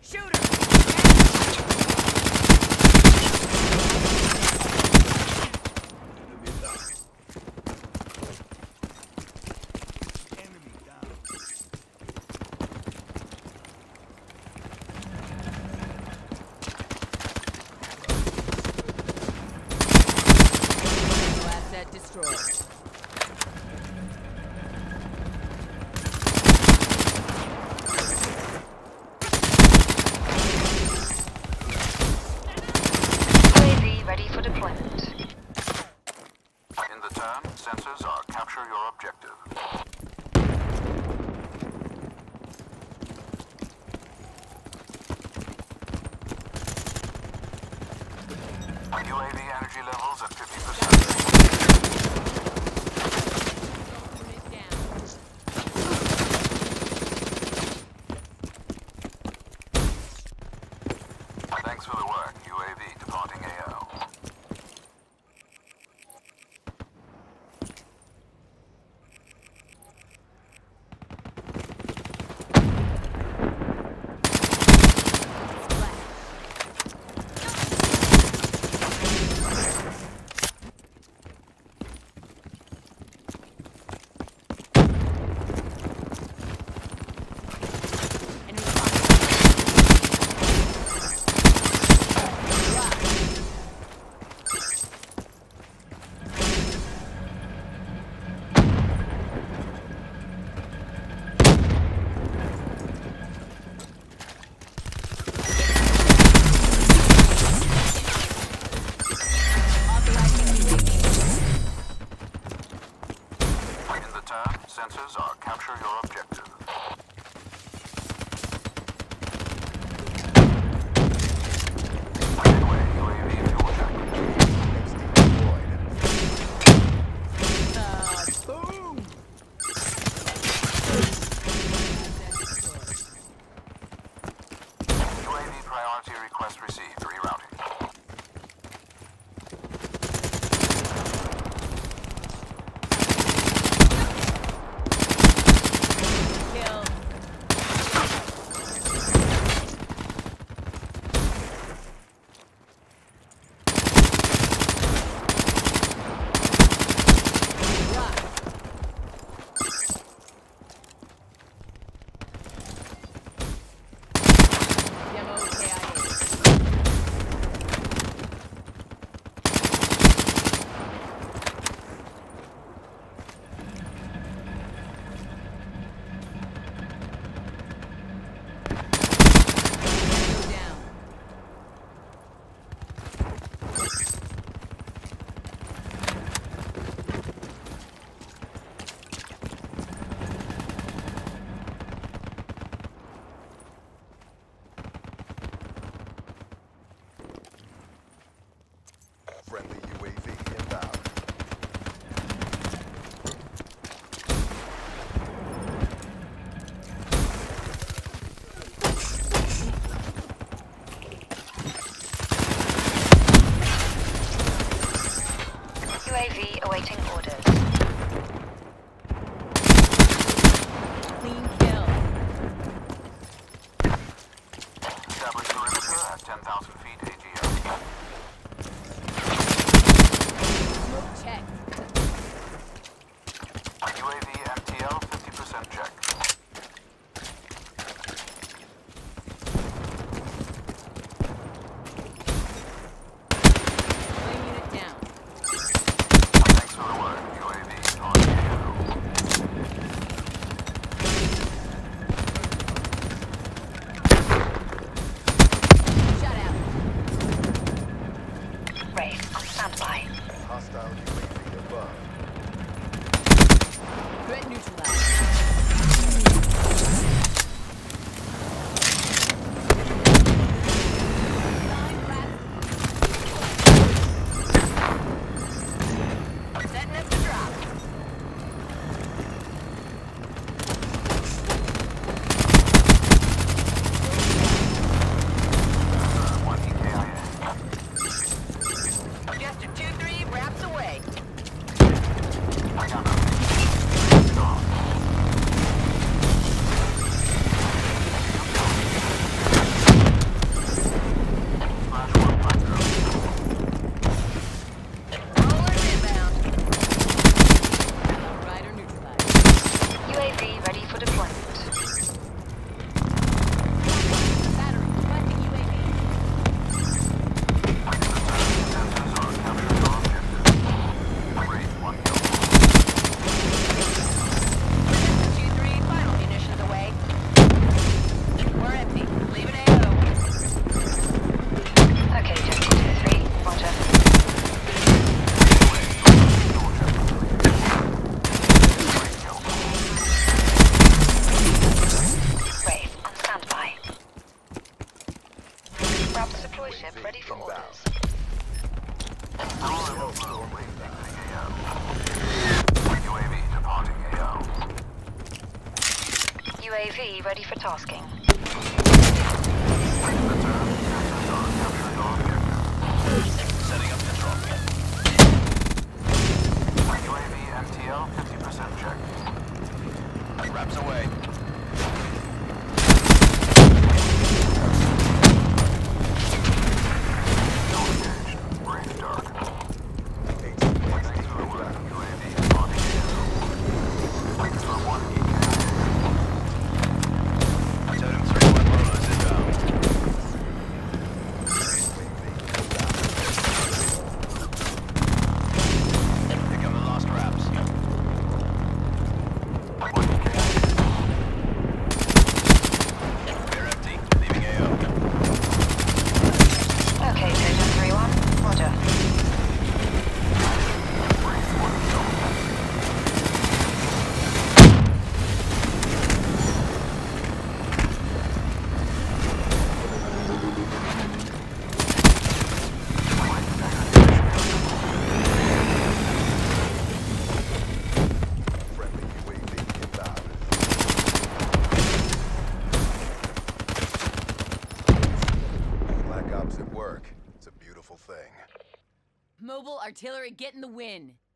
UAV energy levels at 50%. Thanks for the work. UAV departing AO. Sensors are capture your objective. Midway, UAV fuel check. Boom! UAV priority request received. Rerouting. Friendly UAV inbound. UAV awaiting orders. Clean kill. Establish perimeter at 10,000 feet AGL. Smoke check. UAV MTL 50% check. Flame unit down. Thanks for the work. UAV on AO. Shut out. Deploy ship ready for inbound. orders. UAV departing AO. UAV ready for tasking. Setting up control. UAV MTL 50% check. Wraps away. No engaged. Range dark. UAV departing AO. Wingstone 1 EK. Totem 3-1 Lolos inbound. Here come the last wraps. 1 EK. We're empty. Leaving AO. Okay, Totem 3-1. Roger. Friendly UAV inbound. Black Ops at work. It's a beautiful thing. Mobile artillery getting the win.